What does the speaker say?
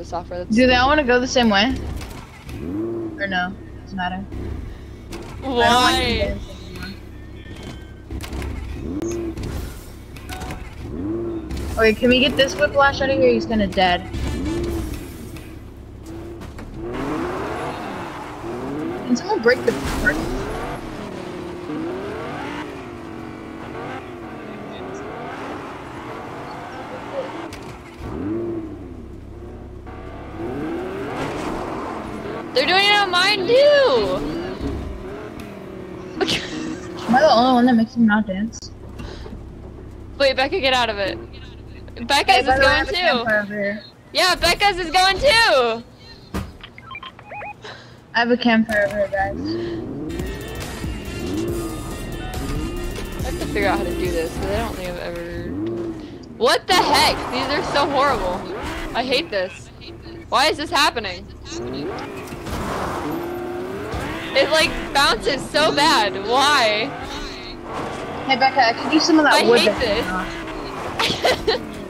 software. That's Do they all want to go the same way? Or no? Doesn't matter. Why? Okay, can we get this whiplash out of here? He's kinda dead. Can someone break the park? They're doing it on mine too! Am I the only one that makes him not dance? Wait, Becca, get out of it. Becca's is going too! Yeah, Becca's is going too! I have a campfire over here, guys. I have to figure out how to do this, because I don't think I've ever... What the heck? These are so horrible. I hate this. Why is this happening? It like bounces so bad. Why? Hey Becca, I could use some of that wood. I hate this.